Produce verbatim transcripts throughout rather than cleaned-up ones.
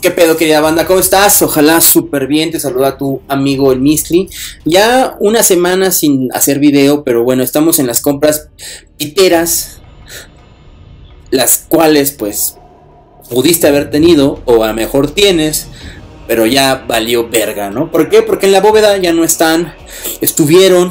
¿Qué pedo, querida banda? ¿Cómo estás? Ojalá súper bien. Te saluda tu amigo el Misli. Ya una semana sin hacer video, pero bueno, estamos en las compras piteras, las cuales pues pudiste haber tenido o a lo mejor tienes, pero ya valió verga, ¿no? ¿Por qué? Porque en la bóveda ya no están, estuvieron.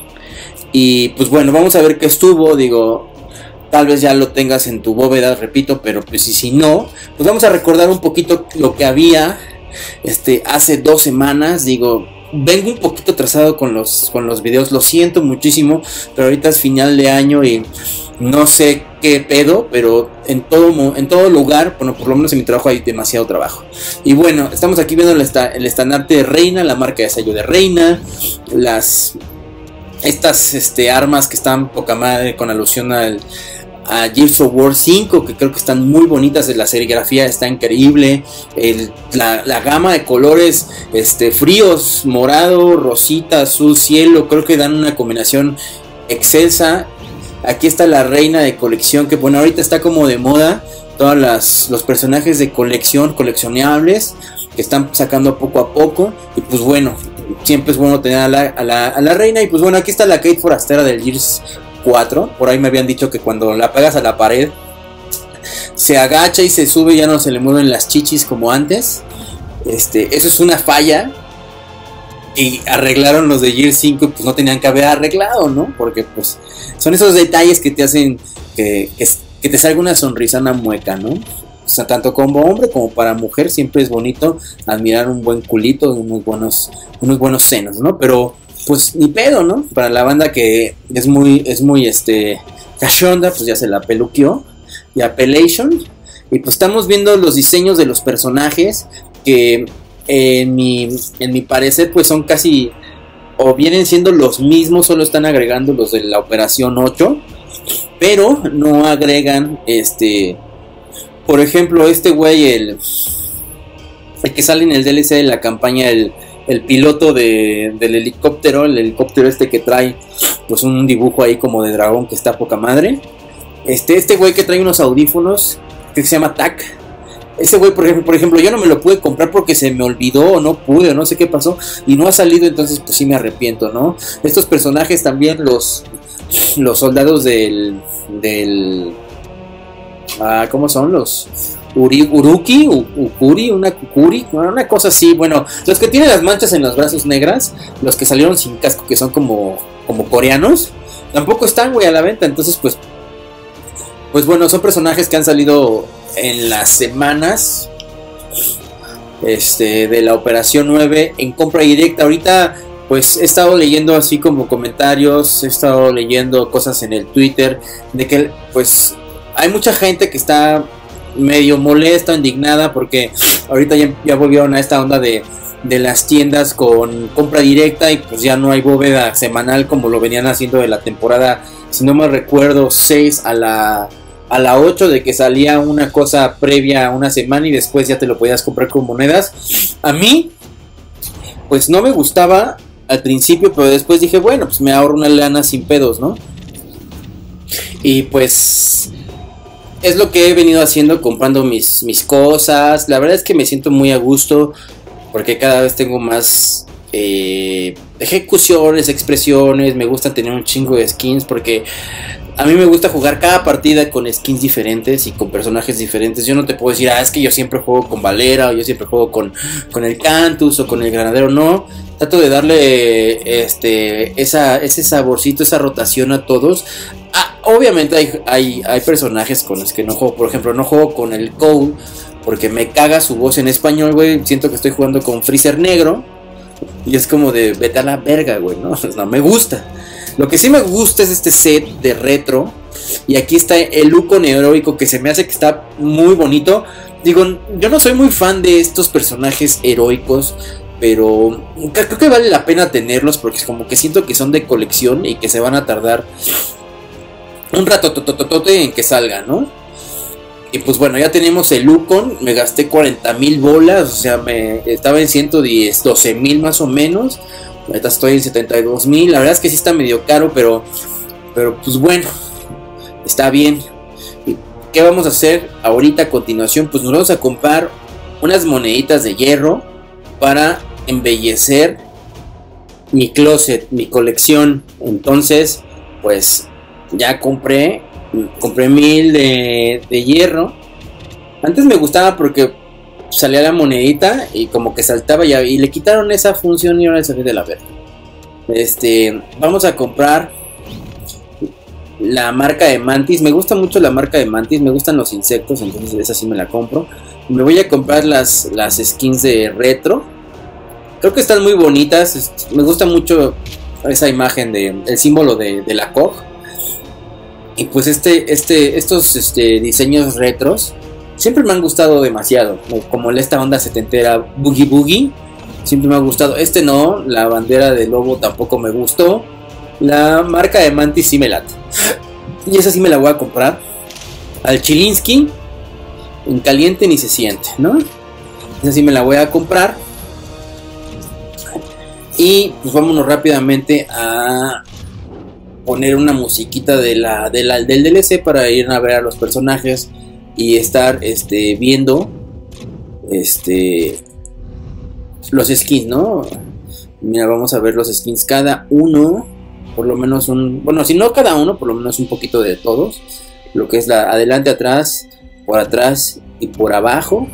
Y pues bueno, vamos a ver qué estuvo, digo... Tal vez ya lo tengas en tu bóveda, repito, pero pues y si no, pues vamos a recordar un poquito lo que había este, hace dos semanas. Digo, vengo un poquito atrasado con los, con los videos, lo siento muchísimo, pero ahorita es final de año y no sé qué pedo, pero en todo, en todo lugar, bueno, por lo menos en mi trabajo hay demasiado trabajo. Y bueno, estamos aquí viendo el, esta, el estandarte de Reina, la marca de sello de Reina, las... Estas este, armas que están poca madre con alusión al... a Gears of War cinco, que creo que están muy bonitas, la serigrafía está increíble, el, la, la gama de colores este, fríos, morado, rosita, azul, cielo, creo que dan una combinación excelsa. Aquí está la reina de colección, que bueno, ahorita está como de moda, todos las, los personajes de colección, coleccionables, que están sacando poco a poco, y pues bueno, siempre es bueno tener a la, a la, a la reina. Y pues bueno, aquí está la Kate Forastera del Gears cuatro. Por ahí me habían dicho que cuando la pegas a la pared se agacha y se sube, ya no se le mueven las chichis como antes. Este, eso es una falla y arreglaron los de Gears cinco, pues no tenían que haber arreglado, ¿no? Porque pues son esos detalles que te hacen que, que, que te salga una sonrisa, una mueca, ¿no? O sea, tanto como hombre como para mujer siempre es bonito admirar un buen culito y unos buenos, unos buenos senos, ¿no? Pero pues ni pedo, ¿no? Para la banda que es muy, es muy, este, cachonda, pues ya se la peluqueó, y Appellation. Y pues estamos viendo los diseños de los personajes, que eh, en mi, en mi parecer, pues son casi, o vienen siendo los mismos, solo están agregando los de la Operación ocho, pero no agregan, este, por ejemplo, este güey, el, el que sale en el D L C de la campaña, el... el piloto de, del helicóptero, el helicóptero este que trae pues un dibujo ahí como de dragón que está poca madre. Este este güey que trae unos audífonos que se llama Tac. Ese güey, por ejemplo, por ejemplo, yo no me lo pude comprar porque se me olvidó o no pude o no sé qué pasó y no ha salido, entonces pues sí me arrepiento, ¿no? Estos personajes también, los los soldados del del ah, ¿cómo son los? Uri, Uruki, U, Ukuri, una Kukuri, una cosa así. Bueno, los que tienen las manchas en los brazos negras, los que salieron sin casco, que son como, como coreanos, tampoco están, güey, a la venta. Entonces, pues, pues bueno, son personajes que han salido en las semanas este, de la Operación nueve en compra directa. Ahorita, pues, he estado leyendo así como comentarios, he estado leyendo cosas en el Twitter, de que, pues, hay mucha gente que está medio molesta, indignada, porque ahorita ya, ya volvieron a esta onda de, de las tiendas con compra directa y pues ya no hay bóveda semanal como lo venían haciendo de la temporada, si no me recuerdo, seis a la, a la ocho, de que salía una cosa previa a una semana y después ya te lo podías comprar con monedas. A mí pues no me gustaba al principio, pero después dije, bueno, pues me ahorro una lana sin pedos, ¿no? Y pues es lo que he venido haciendo, comprando mis, mis cosas. La verdad es que me siento muy a gusto, porque cada vez tengo más eh, ejecuciones, expresiones. Me gusta tener un chingo de skins, porque a mí me gusta jugar cada partida con skins diferentes y con personajes diferentes. Yo no te puedo decir, ah, es que yo siempre juego con Valera, o yo siempre juego con, con el Cantus o con el Granadero. No, trato de darle este, esa, ese saborcito, esa rotación a todos. Ah, obviamente hay, hay, hay personajes con los que no juego. Por ejemplo, no juego con el Cole porque me caga su voz en español, güey. Siento que estoy jugando con Freezer negro y es como de vete a la verga, güey, ¿no? No me gusta. Lo que sí me gusta es este set de retro. Y aquí está el Lucon heroico, que se me hace que está muy bonito. Digo, yo no soy muy fan de estos personajes heroicos, pero creo que vale la pena tenerlos, porque es como que siento que son de colección y que se van a tardar un rato totototote en que salga, ¿no? Y pues bueno, ya tenemos el Lucon. Me gasté cuarenta mil bolas, o sea, me estaba en ciento diez, doce mil más o menos. Ahorita estoy en setenta y dos mil. La verdad es que sí está medio caro, pero pero pues bueno, está bien. ¿Y qué vamos a hacer ahorita a continuación? Pues nos vamos a comprar unas moneditas de hierro para embellecer mi closet, mi colección. Entonces, pues ya compré, compré mil de, de hierro. Antes me gustaba porque salía la monedita y como que saltaba y, y le quitaron esa función y ahora se ve de la verga. Este, vamos a comprar la marca de Mantis. Me gusta mucho la marca de Mantis, me gustan los insectos, entonces esa sí me la compro. Me voy a comprar las, las skins de retro. Creo que están muy bonitas. Me gusta mucho esa imagen de el símbolo de, de la C O G. Y pues este, este, estos este, diseños retros siempre me han gustado demasiado. Como esta onda setentera Boogie Boogie, siempre me ha gustado. Este no, la bandera de lobo tampoco me gustó. La marca de Mantis sí me late. Y esa sí me la voy a comprar. Al Chilinsky, en caliente ni se siente, ¿no? Esa sí me la voy a comprar. Y pues vámonos rápidamente a poner una musiquita de la, de la, del D L C para ir a ver a los personajes y estar este, viendo este, los skins, ¿no? Mira, vamos a ver los skins cada uno. Por lo menos un... Bueno, si no cada uno, por lo menos un poquito de todos. Lo que es la adelante, atrás, por atrás y por abajo.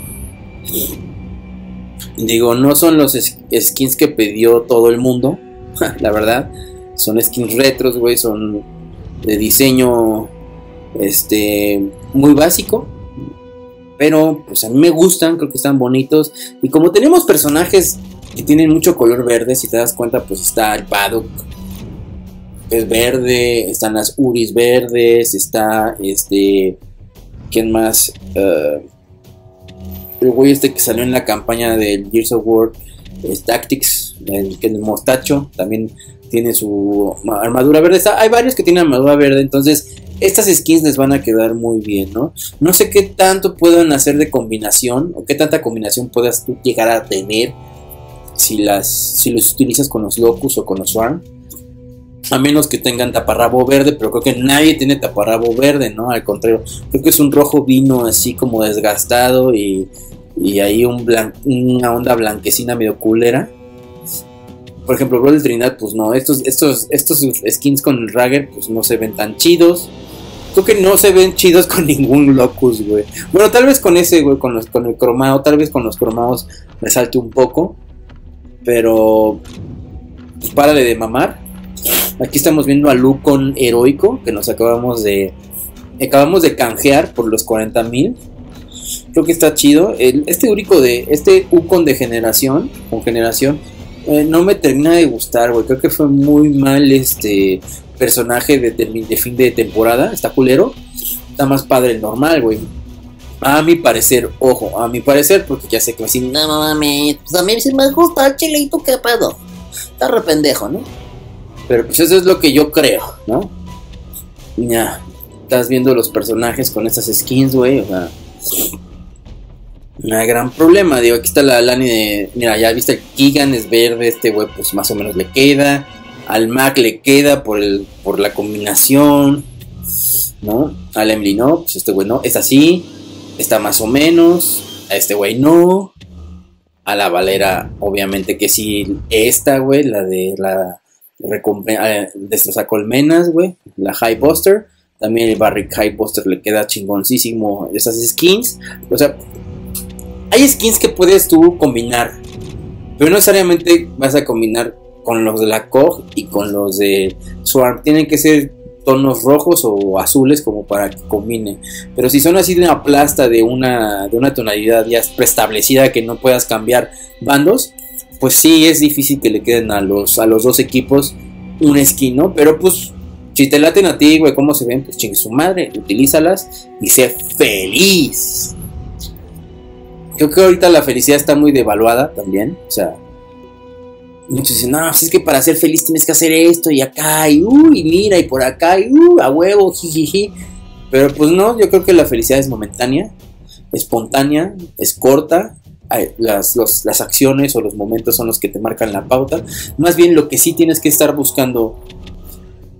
Digo, no son los skins que pidió todo el mundo. La verdad. Son skins retros, güey. Son de diseño este muy básico. Pero pues a mí me gustan, creo que están bonitos. Y como tenemos personajes que tienen mucho color verde, si te das cuenta, pues está el Paddock, es verde, están las Uris verdes, está este, ¿quién más? Uh, el güey este que salió en la campaña del Gears of War, es Tactics, el que el mostacho, también tiene su armadura verde. Está, hay varios que tienen armadura verde, entonces estas skins les van a quedar muy bien, ¿no? No sé qué tanto puedan hacer de combinación, o qué tanta combinación puedas tú llegar a tener si, las, si los utilizas con los Locus o con los Swarm. A menos que tengan taparrabo verde, pero creo que nadie tiene taparrabo verde, ¿no? Al contrario, creo que es un rojo vino así como desgastado y, y ahí un blan, una onda blanquecina medio culera. Por ejemplo, Bro de Trinidad, pues no, estos, estos, estos skins con el Ragger, pues no se ven tan chidos. Creo que no se ven chidos con ningún Locus, güey. Bueno, tal vez con ese, güey, con, los, con el cromado, tal vez con los cromados me salte un poco. Pero, pues párale de mamar. Aquí estamos viendo a Lucon heroico, que nos acabamos de acabamos de canjear por los cuarenta mil. Creo que está chido. El, este Urico de este Ukon de generación, con generación, eh, no me termina de gustar, güey. Creo que fue muy mal este personaje de, de, de fin de temporada. Está culero. Está más padre el normal, güey. A mi parecer, ojo, a mi parecer, porque ya sé que me dicen, no mames, pues a mí sí me gusta el chilito, qué pedo. Está re pendejo, ¿no? Pero pues eso es lo que yo creo, ¿no? Ya, estás viendo los personajes con estas skins, güey, o sea, un gran problema. Digo, aquí está la Lani de, mira, ya viste el Keegan es verde, este güey pues más o menos le queda. Al Mac le queda por el por la combinación, ¿no? Al Emily no, pues este güey no, es así, está más o menos, a este güey no. A la Valera, obviamente que sí, esta, güey, la de la destroza colmenas, güey, la High Buster, también el Barrick High Buster le queda chingoncísimo esas skins. O sea, hay skins que puedes tú combinar, pero no necesariamente vas a combinar con los de la C O G y con los de Swarm. Tienen que ser tonos rojos o azules como para que combine. Pero si son así de una plasta de una, de una tonalidad ya preestablecida que no puedas cambiar bandos, pues sí es difícil que le queden a los, a los dos equipos un skin, ¿no? Pero pues si te laten a ti, güey, cómo se ven, pues chingue su madre, utilízalas y sé feliz. Creo que ahorita la felicidad está muy devaluada también, o sea, muchos dicen, no, si es que para ser feliz tienes que hacer esto y acá, y uy, mira, y por acá, y uh, a huevo, jijiji. Pero pues no, yo creo que la felicidad es momentánea, espontánea, es corta. Las, los, las acciones o los momentos son los que te marcan la pauta. Más bien lo que sí tienes que estar buscando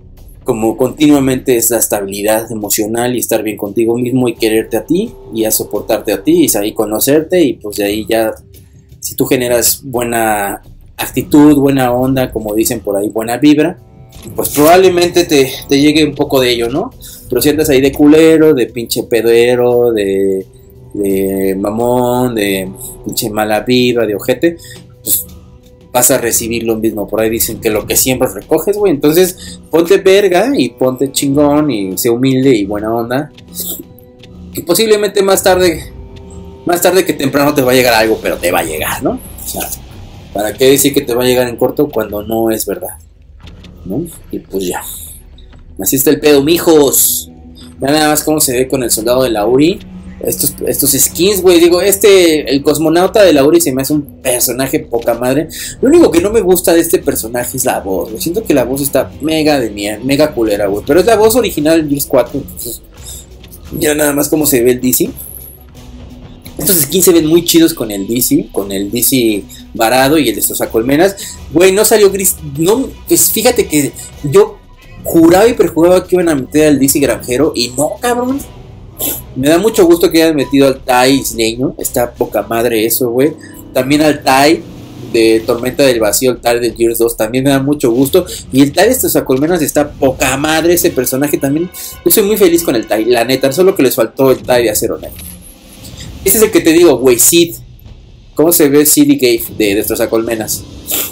como continuamente es la estabilidad emocional y estar bien contigo mismo y quererte a ti y a soportarte a ti y ahí conocerte y pues de ahí ya si tú generas buena actitud, buena onda, como dicen por ahí, buena vibra, pues probablemente te, te llegue un poco de ello, ¿no? Pero si andas ahí de culero, de pinche pedero, de, de mamón, de pinche mala vibra, de ojete, pues vas a recibir lo mismo. Por ahí dicen que lo que siembras recoges, güey. Entonces ponte verga y ponte chingón y sé humilde y buena onda. Y posiblemente más tarde, más tarde que temprano te va a llegar algo, pero te va a llegar, ¿no? O sea, ¿para qué decir que te va a llegar en corto cuando no es verdad? ¿No? Y pues ya. Así está el pedo, mijos. Ya nada más cómo se ve con el soldado de la U R I. Estos, estos skins, güey, digo, este, el cosmonauta de la U R I se me hace un personaje poca madre. Lo único que no me gusta de este personaje es la voz, güey. Siento que la voz está mega de mierda, mega culera, güey. Pero es la voz original del Gears cuatro, entonces ya nada más cómo se ve el D C. Estos skins se ven muy chidos con el D C, con el D C varado y el de estos colmenas. Güey, no salió gris, no, pues fíjate que yo juraba y perjuraba que iban a meter al D C granjero y no, cabrón. Me da mucho gusto que hayan metido al Tai isleño. Está poca madre eso, güey. También al Tai de Tormenta del Vacío, el Tai del Gears dos. También me da mucho gusto. Y el Tai de estos colmenas está poca madre. Ese personaje también. Yo soy muy feliz con el Tai, la neta. Solo que les faltó el Tai de Acero Negro. Ese es el que te digo, güey, Sid. ¿Cómo se ve Sid y Gabe de Destrozacolmenas?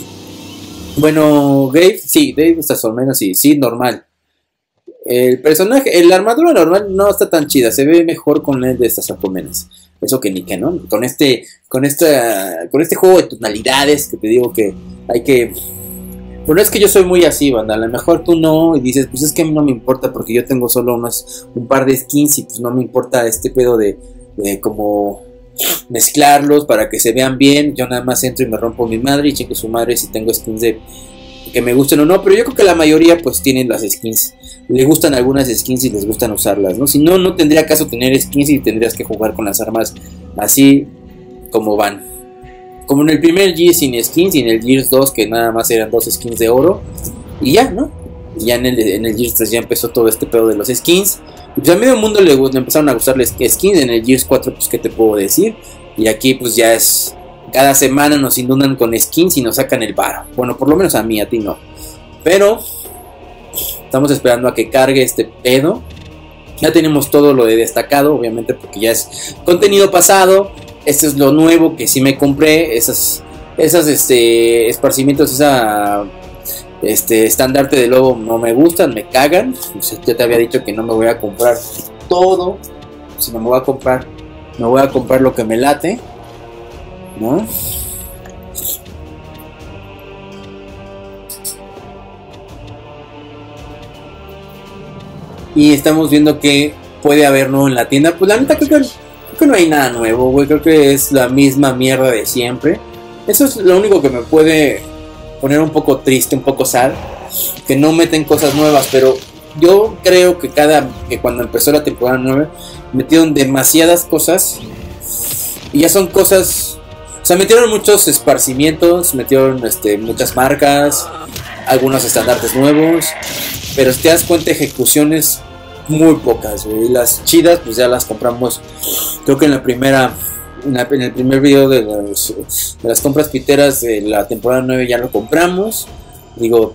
Bueno, Gabe, sí, de Destrozacolmenas, sí, Sid normal. El personaje, la armadura normal no está tan chida, se ve mejor con el de estas colmenas. Eso que ni que, ¿no? Con este, con esta, con este juego de tonalidades que te digo que hay que. Bueno, es que yo soy muy así, banda. A lo mejor tú no y dices, pues es que a mí no me importa porque yo tengo solo unos, un par de skins y pues no me importa este pedo de, de como mezclarlos para que se vean bien. Yo nada más entro y me rompo mi madre y checo su madre si tengo skins de que me gusten o no, pero yo creo que la mayoría pues tienen las skins, le gustan algunas skins y les gustan usarlas, ¿no? Si no, no tendría caso tener skins y tendrías que jugar con las armas así como van. Como en el primer Gears sin skins y en el Gears dos que nada más eran dos skins de oro y ya, ¿no? Y ya en el, en el Gears tres ya empezó todo este pedo de los skins. Y pues a medio mundo le, le empezaron a gustar las skins. En el Gears cuatro pues qué te puedo decir. Y aquí pues ya es... Cada semana nos inundan con skins y nos sacan el varo. Bueno, por lo menos a mí, a ti no. Pero estamos esperando a que cargue este pedo. Ya tenemos todo lo de destacado, obviamente, porque ya es contenido pasado. Este es lo nuevo que sí me compré. Esas, esas este, esparcimientos, esa este, estandarte de lobo no me gustan, me cagan. Ya te había dicho que no me voy a comprar todo. Si no me voy a comprar, me voy a comprar lo que me late, ¿no? Y estamos viendo que puede haber nuevo en la tienda. Pues la neta creo que, creo que no hay nada nuevo, güey. Creo que es la misma mierda de siempre. Eso es lo único que me puede poner un poco triste, un poco sad, que no meten cosas nuevas. Pero yo creo que cada que cuando empezó la temporada nueve metieron demasiadas cosas. Y ya son cosas... O sea, metieron muchos esparcimientos, metieron este, muchas marcas, algunos estandartes nuevos, pero si te das cuenta, ejecuciones muy pocas, güey. Las chidas, pues ya las compramos. Creo que en la primera, en, la, en el primer video de, los, de las compras piteras de la temporada nueve ya lo compramos. Digo,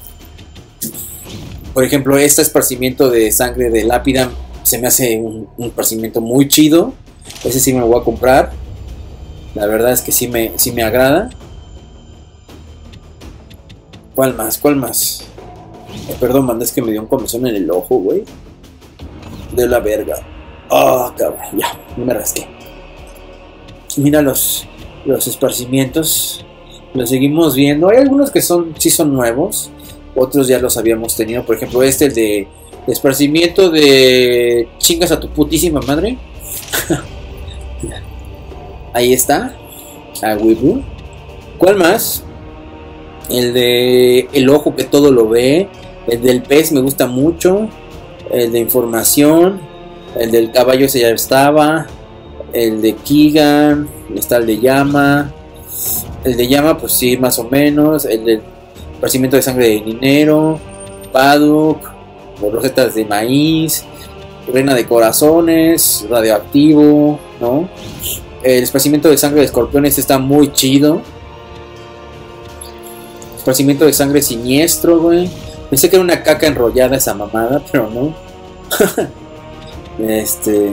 por ejemplo, este esparcimiento de sangre de Lápida se me hace un, un esparcimiento muy chido. Ese sí me lo voy a comprar. La verdad es que sí me, sí me agrada. ¿Cuál más? ¿Cuál más? Eh, perdón, manda, es que me dio un comezón en el ojo, güey. De la verga. Ah, oh, cabrón, ya, me rasqué. Mira los, los esparcimientos. Los seguimos viendo. Hay algunos que son, sí son nuevos. Otros ya los habíamos tenido. Por ejemplo, este, el de, de esparcimiento de chingas a tu putísima madre. Ahí está. A Weeblue. ¿Cuál más? El de el ojo que todo lo ve. El del pez me gusta mucho. El de información. El del caballo ese ya estaba. El de Keegan. Está el de llama. El de llama pues sí, más o menos. El del esparcimiento de sangre de dinero. Paddock. rosetas de maíz, reina de corazones, radioactivo, ¿no? El esparcimiento de sangre de escorpiones está muy chido. Esparcimiento de sangre siniestro, güey. Pensé que era una caca enrollada esa mamada, pero no. Este...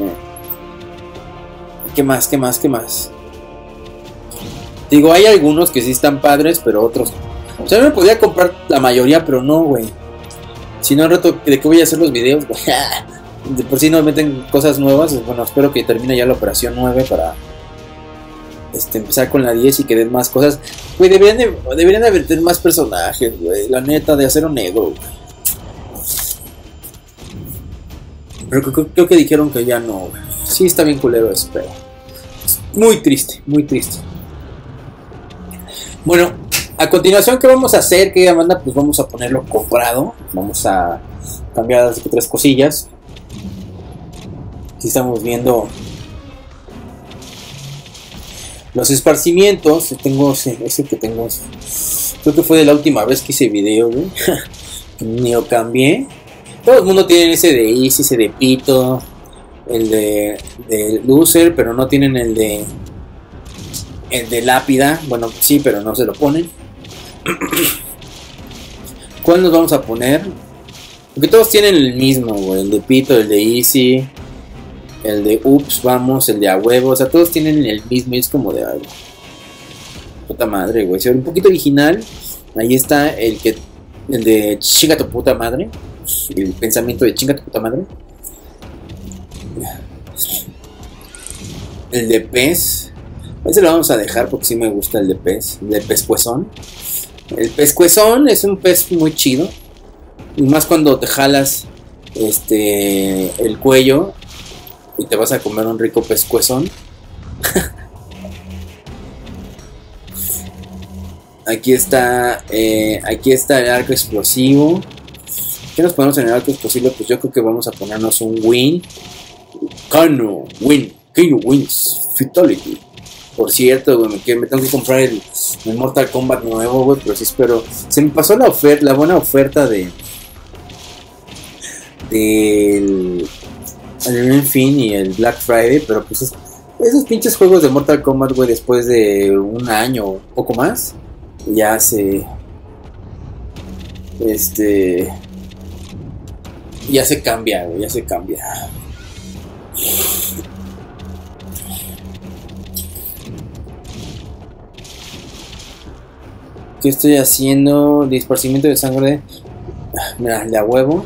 ¿Qué más? ¿Qué más? ¿Qué más? Digo, hay algunos que sí están padres, pero otros... O sea, yo me podía comprar la mayoría, pero no, güey. Si no, al rato, ¿de qué voy a hacer los videos? De por sí no meten cosas nuevas. Bueno, espero que termine ya la operación nueve para este, empezar con la diez y que den más cosas. Güey, deberían de, deberían de meter más personajes, güey. La neta, de Acero Negro, güey. Pero creo, creo que dijeron que ya no, güey. Sí, está bien culero eso, pero... Muy triste, muy triste. Bueno, a continuación, ¿qué vamos a hacer? ¿Qué banda? Pues vamos a ponerlo comprado. Vamos a cambiar las tres cosillas. Aquí estamos viendo los esparcimientos. Tengo ese, ese que tengo. Creo que fue de la última vez que hice video, güey. Ni lo cambié. Todo el mundo tiene ese de Easy, ese de Pito, el de, de Loser, pero no tienen el de el de Lápida. Bueno, sí, pero no se lo ponen. ¿Cuál nos vamos a poner? Porque todos tienen el mismo, güey. El de Pito, el de Easy, el de Ups, vamos, el de A Huevo. O sea, todos tienen el mismo y es como de algo. Puta madre, güey. Si era un poquito original, ahí está el que el de chinga tu puta madre. El pensamiento de chinga tu puta madre. El de pez. Ese lo vamos a dejar porque sí me gusta el de pez. El de pescuezón. El pescuezón es un pez muy chido. Y más cuando te jalas este el cuello y te vas a comer un rico pescuezón. Aquí está eh, aquí está el arco explosivo. ¿Qué nos ponemos en el arco explosivo? Pues yo creo que vamos a ponernos un win. Kano win. Kano wins fatality. Por cierto, güey, me, me tengo que comprar el, el Mortal Kombat nuevo, güey, pero sí espero. Se me pasó la oferta, la buena oferta de del el en fin y el Black Friday, pero pues es, esos pinches juegos de Mortal Kombat, güey, después de un año o poco más, ya se este ya se cambia, güey, ya se cambia. ¿Qué estoy haciendo? Disparcimiento de sangre. Mira, de A Huevo.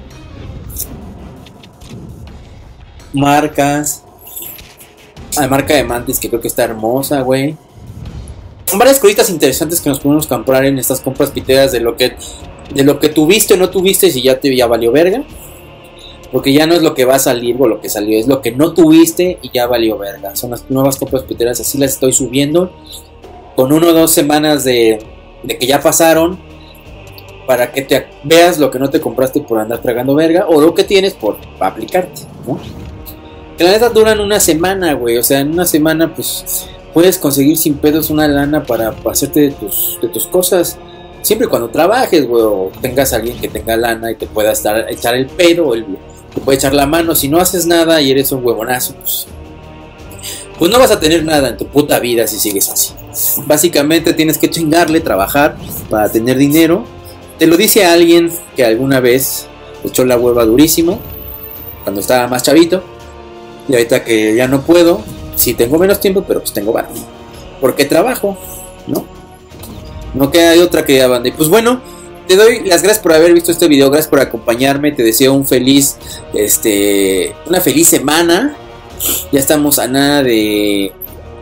Marcas. La marca de Mantis, que creo que está hermosa, güey. Varias cositas interesantes que nos podemos comprar en estas compras piteras de lo que de lo que tuviste o no tuviste, si ya te ya valió verga. Porque ya no es lo que va a salir o lo que salió, es lo que no tuviste y ya valió verga. Son las nuevas compras piteras, así las estoy subiendo. Con uno o dos semanas de, de que ya pasaron, para que te veas lo que no te compraste por andar tragando verga, o lo que tienes por aplicarte, ¿no? Que la neta duran una semana, güey. O sea, en una semana pues puedes conseguir sin pedos una lana para, para hacerte de tus, de tus cosas. Siempre y cuando trabajes, güey, o tengas a alguien que tenga lana y te pueda estar, echar el pedo, o el, te puede echar la mano. Si no haces nada y eres un huevonazo, pues, pues no vas a tener nada en tu puta vida si sigues así. Básicamente tienes que chingarle, trabajar para tener dinero. Te lo dice alguien que alguna vez echó la hueva durísimo cuando estaba más chavito. Y ahorita que ya no puedo, sí tengo menos tiempo, pero pues tengo ganas. Porque trabajo, ¿no? No queda de otra que ya banda. Y pues bueno, te doy las gracias por haber visto este video. Gracias por acompañarme. Te deseo un feliz, este, una feliz semana. Ya estamos a nada de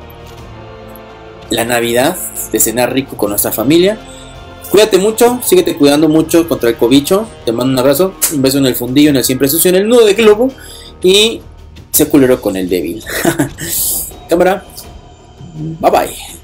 la Navidad, de cenar rico con nuestra familia. Cuídate mucho, síguete cuidando mucho contra el cobicho. Te mando un abrazo, un beso en el fundillo, en el siempre sucio, en el nudo de globo. Y sé culero con el débil. Cámara, bye bye.